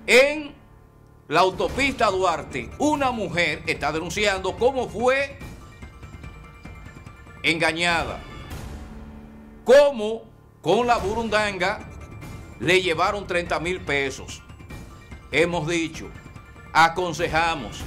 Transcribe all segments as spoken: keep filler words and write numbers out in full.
En la autopista Duarte, una mujer está denunciando cómo fue engañada, cómo con la burundanga le llevaron treinta mil pesos. Hemos dicho, aconsejamos,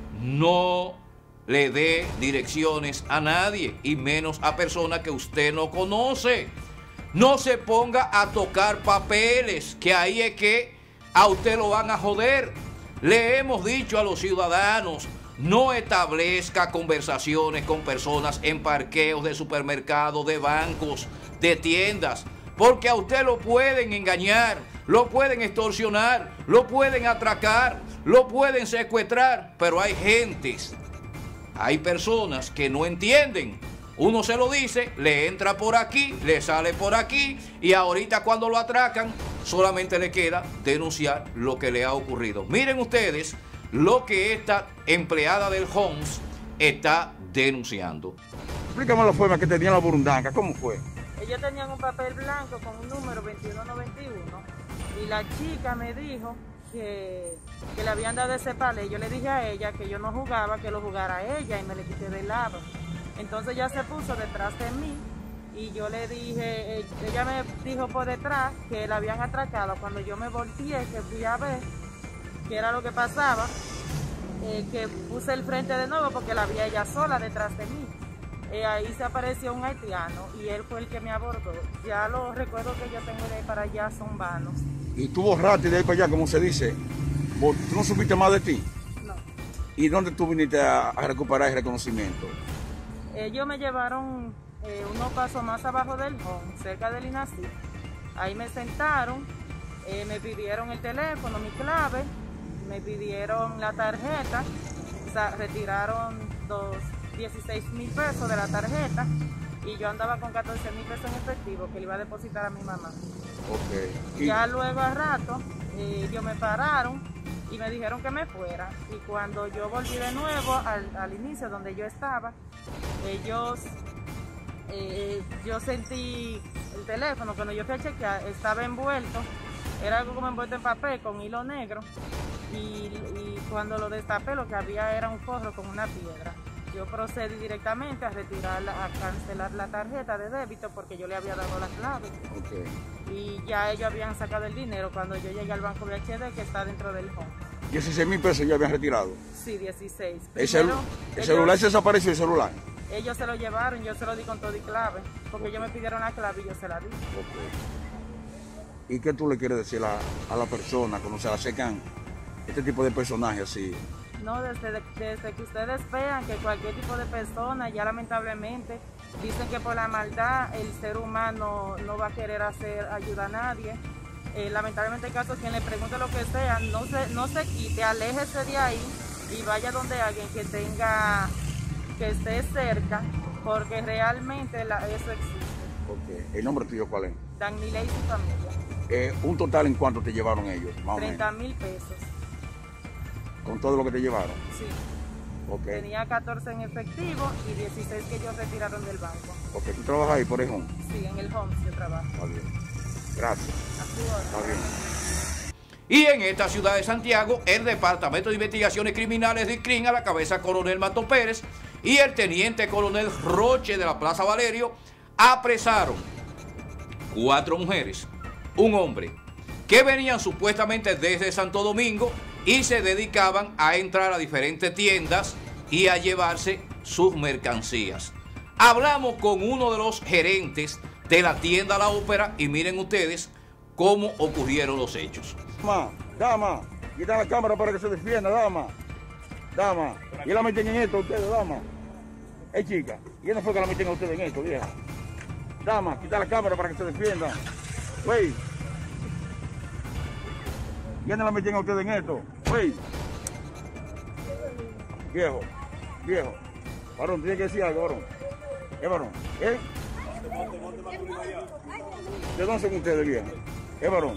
no le dé direcciones a nadie y menos a personas que usted no conoce. No se ponga a tocar papeles, que ahí es que a usted lo van a joder. Le hemos dicho a los ciudadanos, no establezca conversaciones con personas en parqueos de supermercados, de bancos, de tiendas, porque a usted lo pueden engañar, lo pueden extorsionar, lo pueden atracar, lo pueden secuestrar, pero hay gentes, hay personas que no entienden. Uno se lo dice, le entra por aquí, le sale por aquí y ahorita cuando lo atracan solamente le queda denunciar lo que le ha ocurrido. Miren ustedes lo que esta empleada del Homs está denunciando. Explícame la forma que tenía la burundanga, ¿cómo fue? Ellos tenían un papel blanco con un número veintiuno noventa y uno y la chica me dijo que, que le habían dado ese palé. Yo le dije a ella que yo no jugaba, que lo jugara ella y me le quité de lado. Entonces ella se puso detrás de mí y yo le dije, ella me dijo por detrás que la habían atracado. Cuando yo me volteé, que fui a ver qué era lo que pasaba, eh, que puse el frente de nuevo porque la vi ella sola detrás de mí. Eh, ahí se apareció un haitiano y él fue el que me abordó. Ya los recuerdos que yo tengo de ahí para allá son vanos. ¿Y tú borraste de ahí para allá, como se dice? ¿Tú no supiste más de ti? No. ¿Y dónde tú viniste a, a recuperar el reconocimiento? Ellos me llevaron eh, unos pasos más abajo del home, cerca del INACI. Ahí me sentaron, eh, me pidieron el teléfono, mi clave, me pidieron la tarjeta, o sea, retiraron los dieciséis mil pesos de la tarjeta y yo andaba con catorce mil pesos en efectivo que le iba a depositar a mi mamá. Okay. Ya luego a rato eh, ellos me pararon y me dijeron que me fuera, y cuando yo volví de nuevo al, al inicio donde yo estaba, ellos, eh, yo sentí el teléfono, cuando yo fui a chequear estaba envuelto, era algo como envuelto en papel con hilo negro, y, y cuando lo destapé lo que había era un forro con una piedra. Yo procedí directamente a retirar, a cancelar la tarjeta de débito porque yo le había dado la clave. Okay. Y ya ellos habían sacado el dinero cuando yo llegué al banco B H D que está dentro del home. dieciséis mil pesos ya habían retirado. Sí, dieciséis. ¿El, celu Primero, el ellos, celular se desapareció, el celular? Ellos se lo llevaron, yo se lo di con todo y clave, porque ellos me pidieron la clave y yo se la di. Okay. ¿Y qué tú le quieres decir a, a la persona cuando se le acercan este tipo de personajes así? No, desde, desde que ustedes vean que cualquier tipo de persona, ya lamentablemente, dicen que por la maldad el ser humano no va a querer hacer ayuda a nadie. Eh, lamentablemente el caso, quien le pregunte lo que sea, no se, no se quite, aléjese de ahí y vaya donde alguien que tenga, que esté cerca, porque realmente la, eso existe. Okay. ¿El nombre tuyo cuál es? Danilei y su familia. Eh, ¿Un total en cuánto te llevaron ellos? treinta mil pesos. ¿Con todo lo que te llevaron? Sí. Okay. Tenía catorce en efectivo y dieciséis que ellos retiraron del banco. Ok, ¿tú trabajas ahí por el home? Sí, en el home yo trabajo. Está bien. Gracias. Está bien. Y en esta ciudad de Santiago, el Departamento de Investigaciones Criminales de I C R I M, a la cabeza coronel Mato Pérez y el teniente coronel Roche de la Plaza Valerio, apresaron cuatro mujeres, un hombre, que venían supuestamente desde Santo Domingo y se dedicaban a entrar a diferentes tiendas y a llevarse sus mercancías. Hablamos con uno de los gerentes de la tienda La Ópera y miren ustedes cómo ocurrieron los hechos. Dama, dama, quita la cámara para que se defienda, dama. Dama, ¿y la meten en esto ustedes, dama? Eh, chica, ¿y no fue que la meten a ustedes en esto, vieja? Dama, quita la cámara para que se defienda. Wey. ¿Quién la meten a ustedes en esto? Wey. Viejo, viejo. Varón, tiene que decir algo, varón. ¿Qué varón? ¿Eh? ¿De dónde son ustedes, viejo? ¿Qué varón?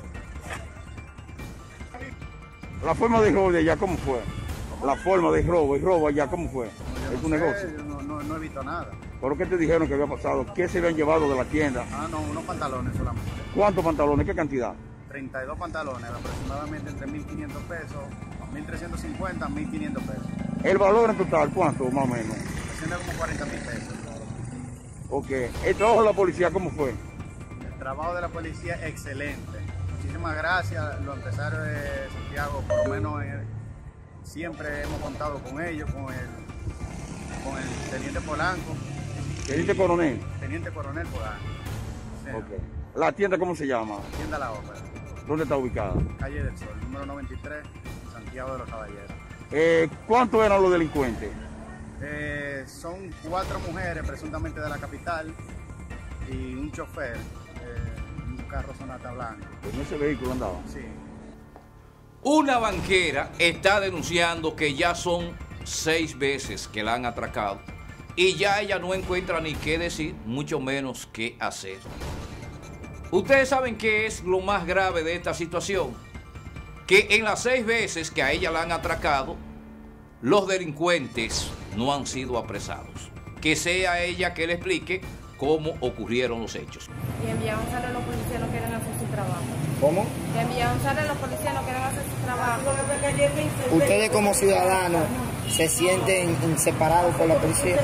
La forma de robo de allá, ¿cómo fue? La forma de robo, el robo allá, ¿cómo fue? ¿Es tu negocio? No, no, no he visto nada. ¿Por qué te dijeron que había pasado? ¿Qué se habían llevado de la tienda? Ah, no, unos pantalones solamente. ¿Cuántos pantalones? ¿Qué cantidad? treinta y dos pantalones, aproximadamente entre mil quinientos pesos, mil trescientos cincuenta, mil quinientos pesos. ¿El valor en total cuánto, más o menos? Asciende como cuarenta mil pesos. Ok. ¿El trabajo de la policía cómo fue? El trabajo de la policía excelente. Muchísimas gracias. Los empresarios de Santiago, por lo menos eh, siempre hemos contado con ellos, con el, con el teniente Polanco. ¿Teniente coronel? Teniente coronel Polanco. Sí. Ok. ¿La tienda cómo se llama? Tienda La Ópera. ¿Dónde está ubicada? Calle del Sol, número noventa y tres, Santiago de los Caballeros. Eh, ¿Cuántos eran los delincuentes? Eh, son cuatro mujeres presuntamente de la capital y un chofer, eh, un carro Sonata blanco. En ese vehículo andaba. Sí. Una banquera está denunciando que ya son seis veces que la han atracado y ya ella no encuentra ni qué decir, mucho menos qué hacer. Ustedes saben qué es lo más grave de esta situación, que en las seis veces que a ella la han atracado, los delincuentes no han sido apresados. Que sea ella que le explique cómo ocurrieron los hechos. Y en Villa González los policías no quieren hacer su trabajo. ¿Cómo? Y en Villa González los policías no quieren hacer su trabajo. ¿Ustedes como ciudadanos se sienten separados por la policía?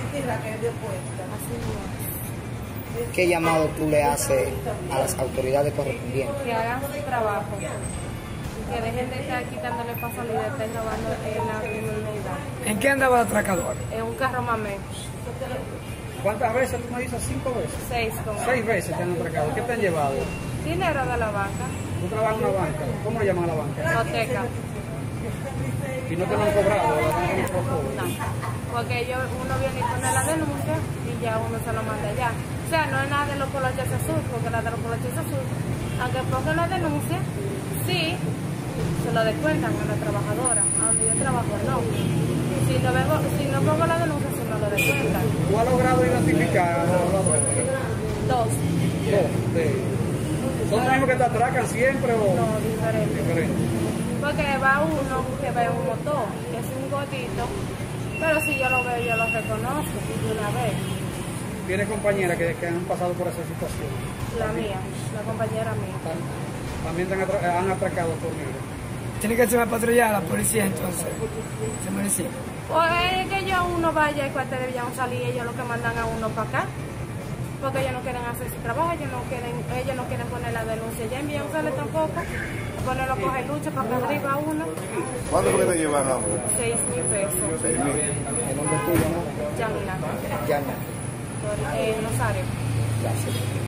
¿Qué llamado tú le haces a las autoridades correspondientes? Que hagan su trabajo. Que dejen de estar quitándole paso a la libertad y robando en la criminalidad. ¿En qué andaba el atracador? En un carro mamé. ¿Cuántas veces tú me dices? ¿Cinco veces? Seis con Seis veces te han atracado. ¿Qué te han llevado? dinero de la banca. ¿Tú trabajas en una banca? ¿Cómo le llaman a la banca? Hipoteca. ¿Y no te lo han cobrado? ¿La banca no te lo cobra? No. Porque ellos, uno viene y pone la denuncia y ya uno se lo manda allá. O sea, no es nada de los coloches azul, porque la de los coloches azul, aunque pongan la denuncia, sí, se lo descuentan a la trabajadora, a donde yo trabajo, no. Si no, vengo, si no pongo la denuncia, se me lo descuentan. ¿Tú has logrado identificar a los ladrones? Dos. Dos. de- ¿Son los mismos que te atracan siempre o No, diferente. diferentes? Porque va uno que ve un motor, que es un gordito, pero si yo lo veo, yo lo reconozco de una vez. ¿Tienes compañeras que, que han pasado por esa situación? La mía, la compañera mía. También te han, atra- han atracado por mí. Tiene que ser una patrulla la policía entonces, se municipio. O es que yo uno vaya al cuartel de Villa González y ellos lo que mandan a uno para acá. Porque ellos no quieren hacer su trabajo, ellos no quieren, ellos no quieren poner la denuncia. Ya en Villa González tampoco. Ponerlo a coger lucha para que arriba a uno. ¿Cuánto fue que te llevan, hombre? Seis mil pesos. Seis mil. ¿El nombre tuyo, no? Yanina. Yana. Eh, Rosario. Gracias.